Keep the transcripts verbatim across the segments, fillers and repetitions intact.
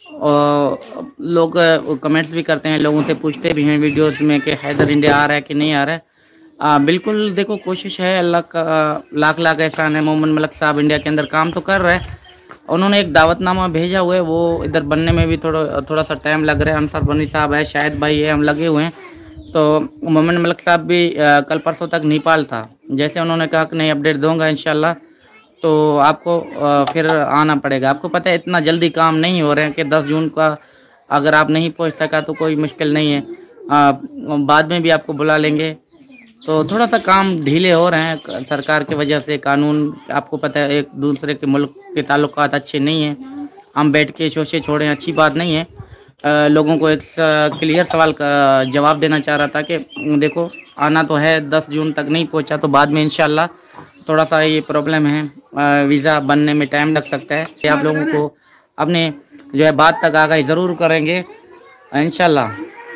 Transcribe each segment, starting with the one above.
और लोग कमेंट्स भी करते हैं, लोगों से पूछते भी हैं वीडियोस में कि हैदर इंडिया आ रहा है कि नहीं आ रहा है। आ, बिल्कुल देखो, कोशिश है, अल्लाह का लाख लाख एहसान है। मोहम्मद मलक साहब इंडिया के अंदर काम तो कर रहे हैं। उन्होंने एक दावतनामा भेजा हुआ है, वो इधर बनने में भी थोड़ा थोड़ा सा टाइम लग रहा है। अंसार बनी साहब है, शायद भाई है, हम लगे हुए हैं। तो मोहम्मद मलक साहब भी आ, कल परसों तक नेपाल था। जैसे उन्होंने कहा कि नहीं अपडेट दूंगा इंशाल्लाह, तो आपको आ, फिर आना पड़ेगा। आपको पता है इतना जल्दी काम नहीं हो रहे हैं कि दस जून का अगर आप नहीं पहुंच सका तो कोई मुश्किल नहीं है, आ, बाद में भी आपको बुला लेंगे। तो थोड़ा सा काम ढीले हो रहे हैं सरकार की वजह से। कानून आपको पता है, एक दूसरे के मुल्क के ताल्लुकात अच्छे नहीं हैं। हम बैठ के शोशे छोड़ें, अच्छी बात नहीं है। आ, लोगों को एक क्लियर सवाल का जवाब देना चाह रहा था कि देखो आना तो है, दस जून तक नहीं पहुंचा तो बाद में इंशाल्लाह। थोड़ा सा ये प्रॉब्लम है, वीज़ा बनने में टाइम लग सकता है। आप लोगों को अपने जो है बात तक आगाही ज़रूर करेंगे इंशाल्लाह।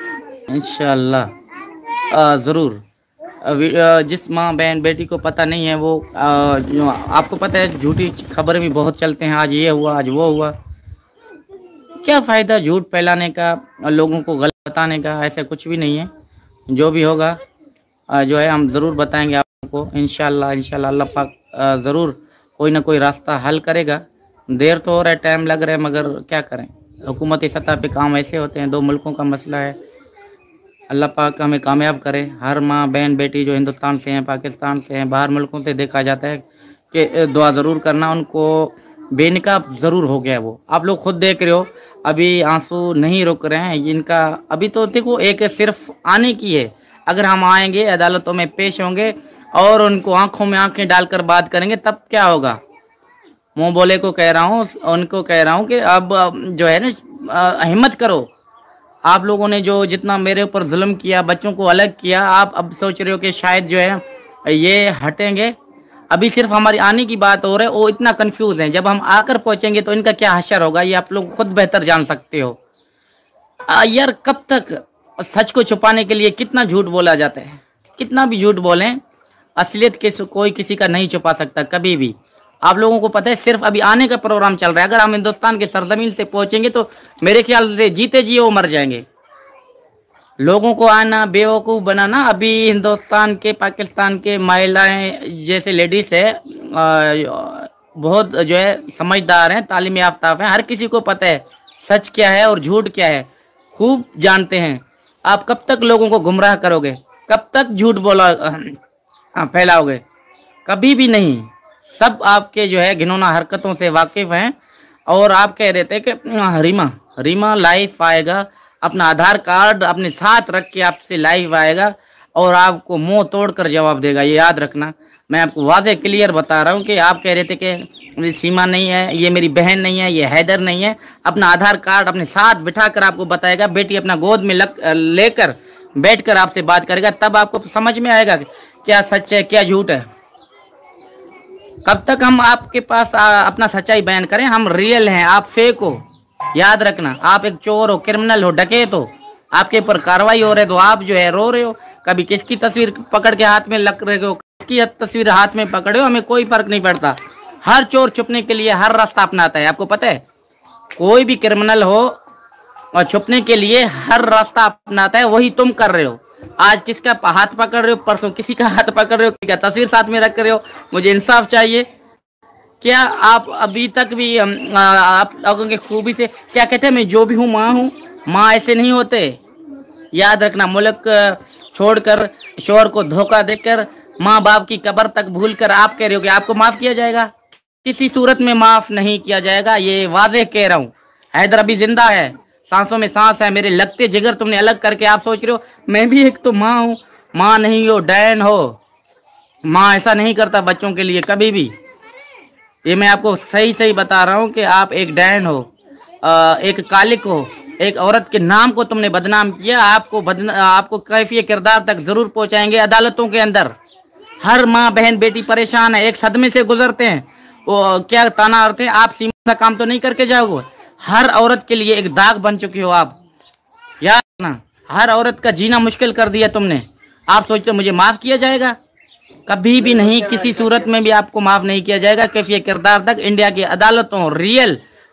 इंशाल्लाह ज़रूर। जिस माँ बहन बेटी को पता नहीं है वो आ, जो आपको पता है झूठी खबरें भी बहुत चलते हैं, आज ये हुआ आज वो हुआ। क्या फ़ायदा झूठ फैलाने का, लोगों को गलत बताने का? ऐसा कुछ भी नहीं है। जो भी होगा जो है हम ज़रूर बताएंगे आपको इंशाल्लाह। इंशाल्लाह अल्लाह पाक ज़रूर कोई ना कोई रास्ता हल करेगा। देर तो हो रहा है, टाइम लग रहा है, मगर क्या करें, हुकूमती सतह पे काम ऐसे होते हैं। दो मुल्कों का मसला है। अल्लाह पाक हमें कामयाब करे। हर माँ बहन बेटी जो हिंदुस्तान से हैं, पाकिस्तान से हैं, बाहर मुल्कों से देखा जाता है कि दुआ ज़रूर करना। उनको बेनकाब ज़रूर हो गया वो। आप लोग खुद देख रहे हो, अभी आंसू नहीं रुक रहे हैं इनका। अभी तो देखो एक सिर्फ आने की है। अगर हम आएंगे, अदालतों में पेश होंगे और उनको आंखों में आंखें डालकर बात करेंगे, तब क्या होगा? मुँह बोले को कह रहा हूँ, उनको कह रहा हूँ कि अब जो है ना, हिम्मत करो। आप लोगों ने जो जितना मेरे ऊपर जुल्म किया, बच्चों को अलग किया, आप अब सोच रहे हो कि शायद जो है ये हटेंगे। अभी सिर्फ हमारी आने की बात हो रही है। वो इतना कंफ्यूज हैं, जब हम आकर पहुंचेंगे तो इनका क्या हशर होगा ये आप लोग खुद बेहतर जान सकते हो। आ, यार कब तक सच को छुपाने के लिए कितना झूठ बोला जाता है। कितना भी झूठ बोलें, असलियत किस कोई किसी का नहीं छुपा सकता कभी भी। आप लोगों को पता है सिर्फ अभी आने का प्रोग्राम चल रहा है। अगर हम हिंदुस्तान के सरजमीन से पहुंचेंगे तो मेरे ख्याल से जीते जी वो मर जाएंगे। लोगों को आना बेवकूफ़ बनाना। अभी हिंदुस्तान के, पाकिस्तान के महिलाएं जैसे लेडीज़ है, बहुत जो है समझदार हैं, तालीम याफ्ता हैं। हर किसी को पता है सच क्या है और झूठ क्या है, खूब जानते हैं। आप कब तक लोगों को गुमराह करोगे? कब तक झूठ बोला फैलाओगे? कभी भी नहीं। सब आपके जो है घिनौना हरकतों से वाकिफ़ हैं। और आप कह रहे थे कि रीमा रीमा लाइव आएगा, अपना आधार कार्ड अपने साथ रख के आपसे लाइव आएगा और आपको मुंह तोड़कर जवाब देगा। ये याद रखना। मैं आपको वाज़े क्लियर बता रहा हूँ कि आप कह रहे थे कि मेरी सीमा नहीं है, ये मेरी बहन नहीं है, ये हैदर नहीं है। अपना आधार कार्ड अपने साथ बिठाकर आपको बताएगा। बेटी अपना गोद में लग लेकर बैठकर आपसे बात करेगा, तब आपको समझ में आएगा क्या सच है क्या झूठ है। कब तक हम आपके पास आ, अपना सच्चाई बयान करें? हम रियल हैं, आप फेक हो। याद रखना, आप एक चोर हो, क्रिमिनल हो, डकैत हो। आपके ऊपर कार्रवाई हो रही है तो आप जो है रो रहे हो। कभी किसकी तस्वीर पकड़ के हाथ में लग रहे हो, किसकी तस्वीर हाथ में पकड़े हो, हमें कोई फर्क नहीं पड़ता। हर चोर छुपने के लिए हर रास्ता अपनाता है, आपको पता है। कोई भी क्रिमिनल हो और छुपने के लिए हर रास्ता अपनाता है, वही तुम कर रहे हो। आज किसका हाथ पकड़ रहे हो, परसों किसी का हाथ पकड़ रहे हो, किसी का तस्वीर साथ में रख रहे हो। मुझे इंसाफ चाहिए। क्या आप अभी तक भी आप लोगों के खूबी से क्या कहते हैं, मैं जो भी हूँ माँ हूँ? माँ ऐसे नहीं होते। याद रखना, मुल्क छोड़कर, शोहर को धोखा देकर, माँ बाप की कब्र तक भूलकर आप कह रहे हो कि आपको माफ़ किया जाएगा? किसी सूरत में माफ़ नहीं किया जाएगा, ये वाज़ेह कह रहा हूँ। हैदर अभी जिंदा है, सांसों में सांस है। मेरे लगते जिगर तुमने अलग करके आप सोच रहे हो मैं भी एक तो माँ हूँ। माँ नहीं हो, डैन हो। माँ ऐसा नहीं करता बच्चों के लिए कभी भी। ये मैं आपको सही सही बता रहा हूँ कि आप एक डैन हो, एक कालिक हो। एक औरत के नाम को तुमने बदनाम किया। आपको बदना, आपको कैफियत किरदार तक जरूर पहुँचाएंगे अदालतों के अंदर। हर माँ बहन बेटी परेशान है, एक सदमे से गुजरते हैं। वो क्या ताना करते हैं, आप सीमा काम तो नहीं करके जाओगे। हर औरत के लिए एक दाग बन चुके हो आप। याद ना, हर औरत का जीना मुश्किल कर दिया तुमने। आप सोचते हो मुझे माफ़ किया जाएगा? कभी भी नहीं, किसी सूरत में भी आपको माफ़ नहीं किया जाएगा। कैफियत किरदार तक इंडिया की अदालतों, रियल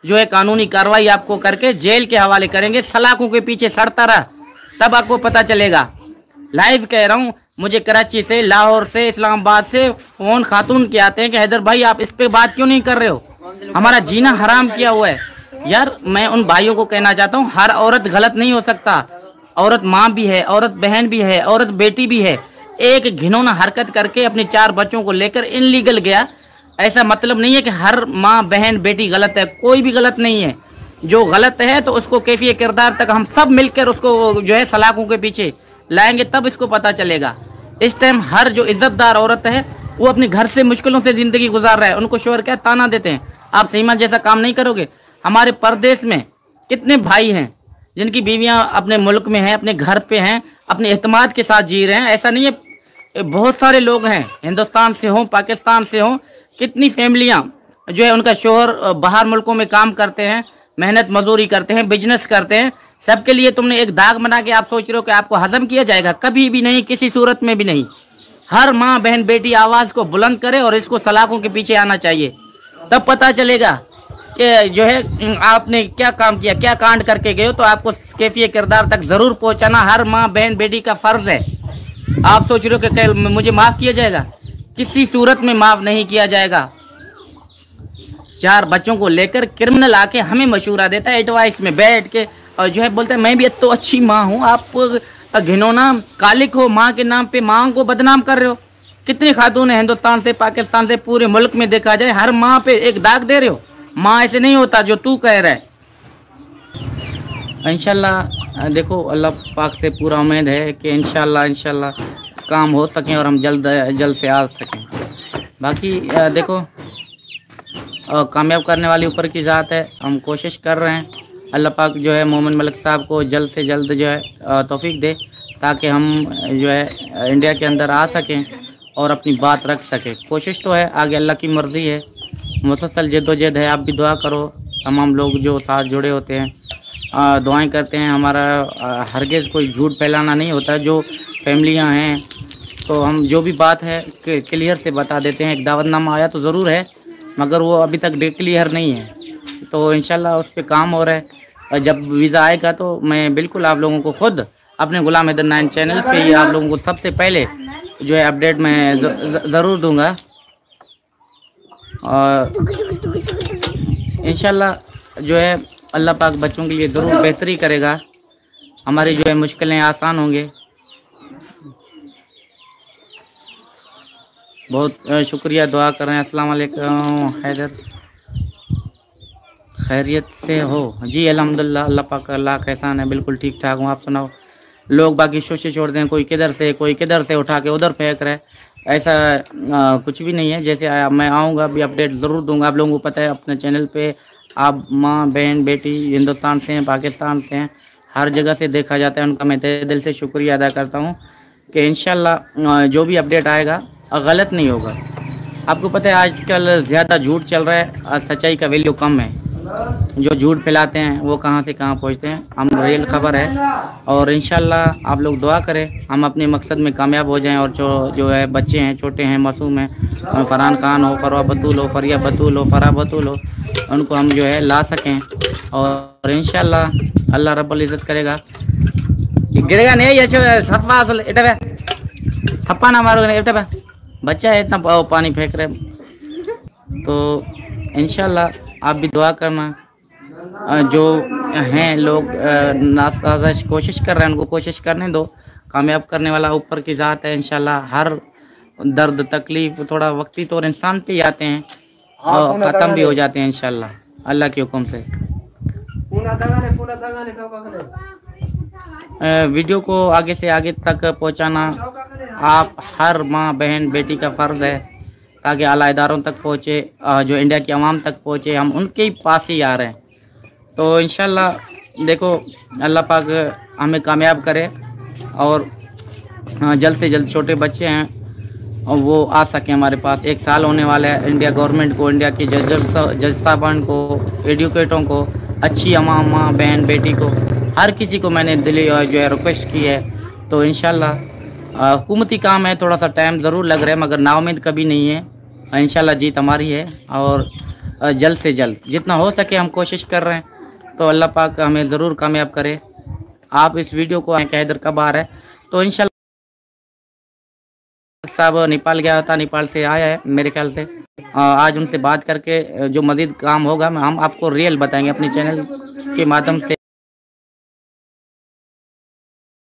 जो है कानूनी कार्रवाई आपको करके जेल के हवाले करेंगे। सलाखों के पीछे सड़ता रहा तब आपको पता चलेगा। लाइव कह रहा हूँ, मुझे कराची से, लाहौर से, इस्लामाबाद से फोन खातून के आते हैं कि हैदर भाई आप इस पे बात क्यों नहीं कर रहे हो, हमारा जीना हराम किया हुआ है। यार मैं उन भाइयों को कहना चाहता हूँ, हर औरत गलत नहीं हो सकता। औरत माँ भी है, औरत बहन भी है, औरत बेटी भी है। एक घिनौना हरकत करके अपने चार बच्चों को लेकर इनलीगल गया, ऐसा मतलब नहीं है कि हर माँ बहन बेटी गलत है। कोई भी गलत नहीं है। जो गलत है तो उसको कैफिए किरदार तक हम सब मिलकर उसको जो है सलाखों के पीछे लाएंगे, तब इसको पता चलेगा। इस टाइम हर जो इज्जतदार औरत है वो अपने घर से मुश्किलों से जिंदगी गुजार रहा है, उनको शोहर क्या ताना देते हैं, आप सईमा जैसा काम नहीं करोगे। हमारे परदेश में कितने भाई हैं जिनकी बीवियां अपने मुल्क में हैं, अपने घर पे हैं, अपने एतमाद के साथ जी रहे हैं। ऐसा नहीं है, बहुत सारे लोग हैं, हिंदुस्तान से हों, पाकिस्तान से हों, कितनी फैमिलियां जो है उनका शोहर बाहर मुल्कों में काम करते हैं, मेहनत मजदूरी करते हैं, बिजनेस करते हैं। सबके लिए तुमने एक दाग बना के आप सोच रहे हो कि आपको हजम किया जाएगा, कभी भी नहीं, किसी सूरत में भी नहीं। हर माँ बहन बेटी आवाज को बुलंद करे और इसको सलाखों के पीछे आना चाहिए, तब पता चलेगा कि जो है आपने क्या काम किया, क्या कांड करके गए हो। तो आपको कैफिए किरदार तक जरूर पहुंचाना हर माँ बहन बेटी का फर्ज है। आप सोच रहे हो कि मुझे माफ किया जाएगा, किसी सूरत में माफ नहीं किया जाएगा। चार बच्चों को लेकर क्रिमिनल आके हमें मशूरा देता है एडवाइस में बैठ के, और जो है बोलता है मैं भी तो अच्छी माँ हूँ, आप घिनौना कालिक हो, माँ के नाम पे माँ को बदनाम कर रहे हो। कितनी खातून है हिंदुस्तान से, पाकिस्तान से, पूरे मुल्क में देखा जाए, हर माँ पे एक दाग दे रहे हो। माँ ऐसे नहीं होता जो तू कह रहा है। इंशाल्लाह देखो, अल्लाह पाक से पूरा उम्मीद है कि इंशाल्लाह इंशाल्लाह काम हो सकें और हम जल्द जल्द से आ सकें। बाकी देखो, कामयाब करने वाली ऊपर की ज़ात है, हम कोशिश कर रहे हैं। अल्लाह पाक जो है मोमिन मलिक साहब को जल्द से जल्द जो है तौफीक दे, ताकि हम जो है इंडिया के अंदर आ सकें और अपनी बात रख सकें। कोशिश तो है, आगे अल्लाह की मर्ज़ी है, मुसलसल जद्दोजहद है। आप भी दुआ करो, तमाम लोग जो साथ जुड़े होते हैं दुआएं करते हैं। हमारा हरगिज़ कोई झूठ फैलाना नहीं होता। जो फैमिलियां हैं तो हम जो भी बात है क्लियर से बता देते हैं। एक दावतनामा आया तो ज़रूर है, मगर वो अभी तक क्लियर नहीं है, तो इंशाल्लाह उस पर काम हो रहा है। जब वीज़ा आएगा तो मैं बिल्कुल आप लोगों को खुद अपने गुलाम हैदर नाइन चैनल पे ही आप लोगों को सबसे पहले जो है अपडेट मैं ज़रूर दूंगा। और इंशाल्लाह जो है अल्लाह पाक बच्चों के लिए ज़रूर बेहतरी करेगा, हमारी जो है मुश्किलें आसान होंगे। बहुत शुक्रिया, दुआ कर रहे हैं। अस्सलाम वालेकुम हैदर, खैरियत से हो? जी अल्हम्दुलिल्लाह, अल्लाह पाक का लाख एहसान है, बिल्कुल ठीक ठाक हूँ। आप सुनाओ? लोग बाकी शोशे छोड़ दें, कोई किधर से कोई किधर से उठा के उधर फेंक रहा है, ऐसा आ, कुछ भी नहीं है। जैसे आया मैं आऊँगा अभी अपडेट ज़रूर दूंगा। आप लोगों को पता है अपने चैनल पे आप माँ बहन बेटी हिंदुस्तान से हैं, पाकिस्तान से हैं, हर जगह से देखा जाता है। उनका मैं तहे दिल से शुक्रिया अदा करता हूँ कि इंशाल्लाह जो भी अपडेट आएगा गलत नहीं होगा। आपको पता है आजकल ज़्यादा झूठ चल रहा है, सच्चाई का वैल्यू कम है। जो झूठ फैलाते हैं वो कहाँ से कहाँ पहुँचते हैं, हम रियल खबर है। और इंशाल्लाह आप लोग दुआ करें हम अपने मकसद में कामयाब हो जाएं। और जो जो है बच्चे हैं, छोटे हैं, मासूम हैं, फरहान खान हो, फरवा बतूल हो, फरिया बतूल हो, फरा बतूल हो, उनको हम जो है ला सकें। और इंशाल्लाह अल्लाह रब्बुल इज़्ज़त करेगा। गिरेगा नहीं ये सफा इटा थप्पा ना मारोगे इटा, बच्चा है इतना पानी फेंक रहे। तो इंशाल्लाह आप भी दुआ करना। जो हैं लोग नासाज़िश कोशिश कर रहे हैं उनको कोशिश करने दो, कामयाब करने वाला ऊपर की ज़ात है। इंशाल्लाह हर दर्द तकलीफ़ थोड़ा वक्ती तौर इंसान पे ही आते हैं और ख़त्म भी हो जाते हैं इंशाल्लाह अल्लाह के हुक्म से। वीडियो को आगे से आगे तक पहुंचाना आप हर माँ बहन बेटी का फ़र्ज़ है, ताकि आला इदारों तक पहुँचे, जो इंडिया की आवाम तक पहुँचे। हम उनके ही पास ही आ रहे हैं। तो इंशाल्लाह देखो अल्लाह पाक हमें कामयाब करे और जल्द से जल्द छोटे बच्चे हैं और वो आ सकें हमारे पास। एक साल होने वाला है। इंडिया गवर्नमेंट को, इंडिया के जज जज साहबान को, एडुकेटों को, अच्छी अवाम माँ बहन बेटी को, हर किसी को मैंने दिली जो है रिक्वेस्ट की है। तो इंशाल्लाह हुकूमती काम है, थोड़ा सा टाइम ज़रूर लग रहा है, मगर नाउम्मीद कभी नहीं है। इंशाल्लाह जीत हमारी है। और अ, जल्द से जल्द जितना हो सके हम कोशिश कर रहे हैं, तो अल्लाह पाक हमें ज़रूर कामयाब करे। आप इस वीडियो को हैदर कब आ रहा है, तो इंशाल्लाह साहब नेपाल गया था, नेपाल से आया है मेरे ख्याल से। अ, आज उनसे बात करके जो मज़ीद काम होगा हम आपको रियल बताएंगे अपने चैनल के माध्यम से।